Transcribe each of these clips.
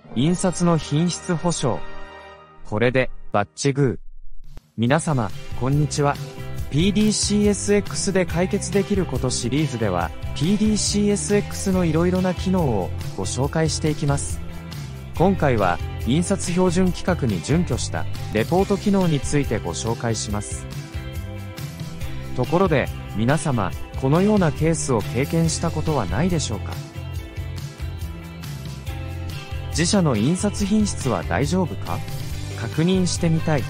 印刷の品質保証。これで、バッチグー。皆様、こんにちは。PDCSX で解決できることシリーズでは、PDCSX のいろいろな機能をご紹介していきます。今回は、印刷標準規格に準拠したレポート機能についてご紹介します。ところで、皆様、このようなケースを経験したことはないでしょうか？自社の印刷品質は大丈夫か？確認してみたい。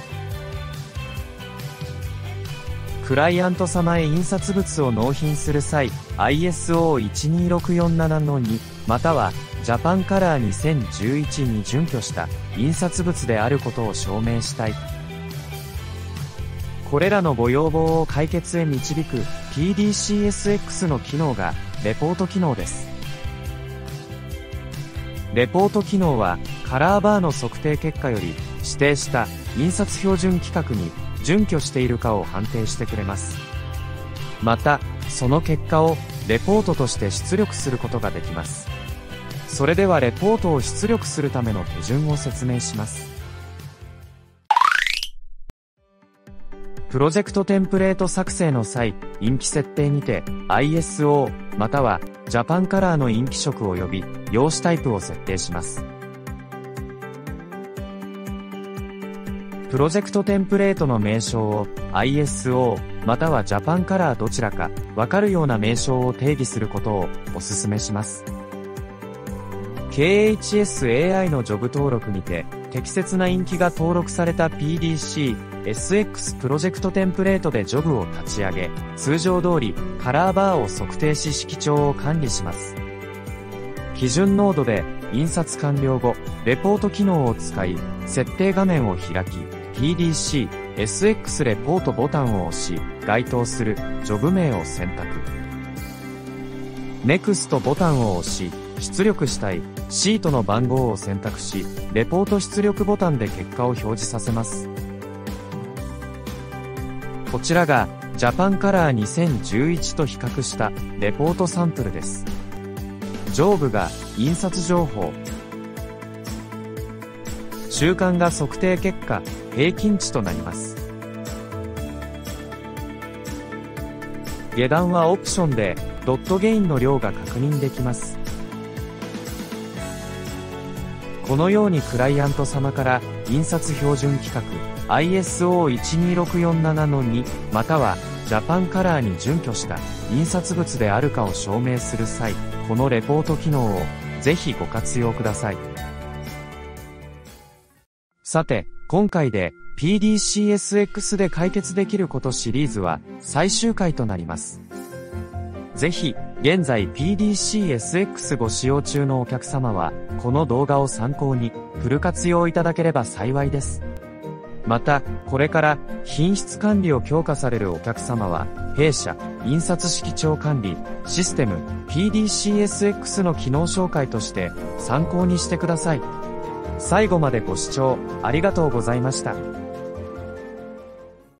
クライアント様へ印刷物を納品する際、ISO12647-2、または、ジャパンカラー2011に準拠した印刷物であることを証明したい。これらのご要望を解決へ導く PDCSX の機能がレポート機能です。レポート機能はカラーバーの測定結果より指定した印刷標準規格に準拠しているかを判定してくれます。また、その結果をレポートとして出力することができます。それではレポートを出力するための手順を説明します。プロジェクトテンプレート作成の際、印記設定にて ISO またはジャパンカラーの印記色及び用紙タイプを設定します。プロジェクトテンプレートの名称を ISO またはジャパンカラーどちらかわかるような名称を定義することをお勧めします。KHSAI のジョブ登録にて適切な印記が登録された PDCSX プロジェクトテンプレートでジョブを立ち上げ、通常通りカラーバーを測定し色調を管理します。基準ノードで印刷完了後、レポート機能を使い、設定画面を開き、PDCSX レポートボタンを押し、該当するジョブ名を選択。NEXT ボタンを押し、出力したいシートの番号を選択し、レポート出力ボタンで結果を表示させます。こちらがジャパンカラー2011と比較したレポートサンプルです。上部が印刷情報。中間が測定結果、平均値となります。下段はオプションでドットゲインの量が確認できます。このようにクライアント様から印刷標準規格 ISO12647-2 またはジャパンカラーに準拠した印刷物であるかを証明する際、このレポート機能をぜひご活用ください。さて、今回で PDCSX で解決できることシリーズは最終回となります。ぜひ、現在 PDCSX ご使用中のお客様は、この動画を参考にフル活用いただければ幸いです。また、これから品質管理を強化されるお客様は、弊社印刷色調管理システム PDCSX の機能紹介として参考にしてください。最後までご視聴ありがとうございました。